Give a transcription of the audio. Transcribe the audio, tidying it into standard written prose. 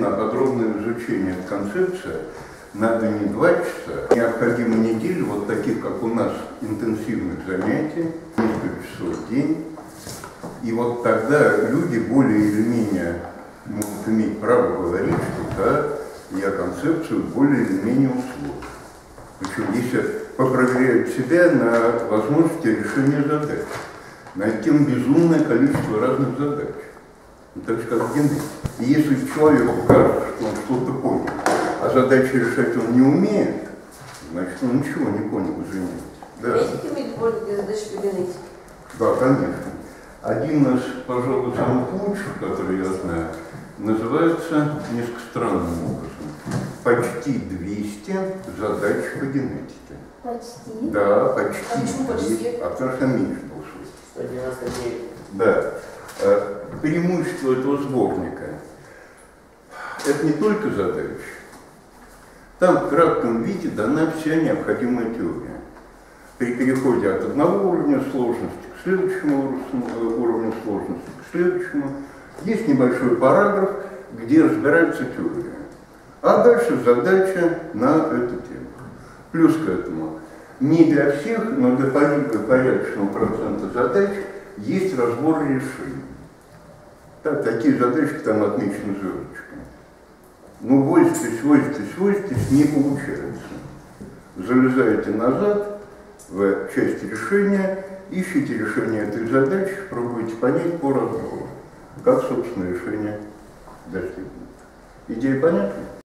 на подробное изучение концепции надо не 2 часа, необходимо неделю вот таких, как у нас, интенсивных занятий, несколько часов в день. И вот тогда люди более или менее могут иметь право говорить, что да, я концепцию более или менее усвоил. Причем если попроверяют себя на возможности решения задач. Найти безумное количество разных задач. Так же, как в генетике. И если человеку кажется, что он что-то понял, а задачи решать он не умеет, значит, он ничего не понял, извините. Да. Генетики умеют поняли задачи по генетике? Да, конечно. Один из, пожалуй, самых лучших, который я знаю, называется несколько странным образом. Почти 200 задач по генетике. Почти? Да, почти. А почему почти? А потому что меньше получилось. 199. Да. Преимущество этого сборника – это не только задачи. Там в кратком виде дана вся необходимая теория. При переходе от одного уровня сложности к следующему уровню сложности, к следующему, есть небольшой параграф, где разбирается теория. А дальше задача на эту тему. Плюс к этому, не для всех, но для порядочного процента задач есть разбор решений. Так, такие задачки там отмечены звездочками. Ну, возитесь, не получается. Залезаете назад в часть решения, ищите решение этой задачи, пробуйте понять по разбору, как, собственно, решение достигнуто. Идея понятна?